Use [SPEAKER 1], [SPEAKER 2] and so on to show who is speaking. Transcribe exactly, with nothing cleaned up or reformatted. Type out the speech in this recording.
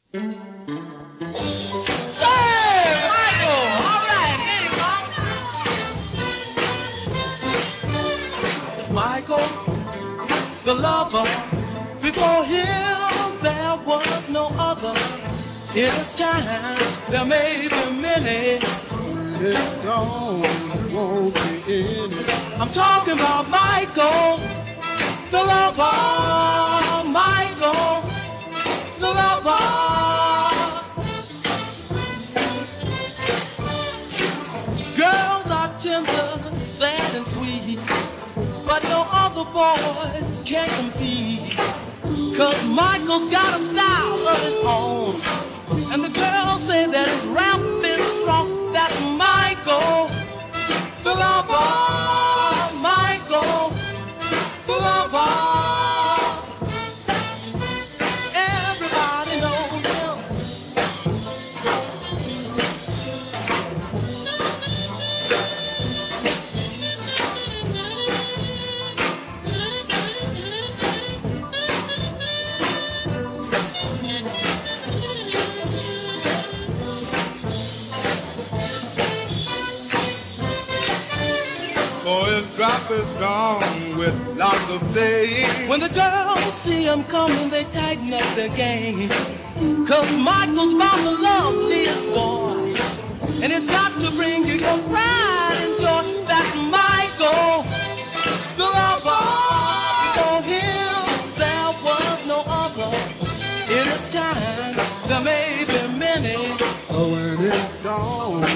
[SPEAKER 1] Michael, the lover, before him there was no other. In his time, there may be many. It's gone, won't be any. I'm talking about Michael, the lover, Michael, the lover. Girls are tender, sad and sweet, but no other boys can compete. Cause Michael's got a style of his own, and the girls say that his rap is strong. That's Michael, the lover, Michael, the lover. Everybody knows him.
[SPEAKER 2] For his drop is gone with lots of say.
[SPEAKER 1] When the girls see him coming, they tighten up their game. Cause Michael's about the loveliest boy, and it's got to bring you your pride and joy. That's Michael, the lover. For him, there was no other. In his time, there may be many.
[SPEAKER 2] Oh, when it's gone,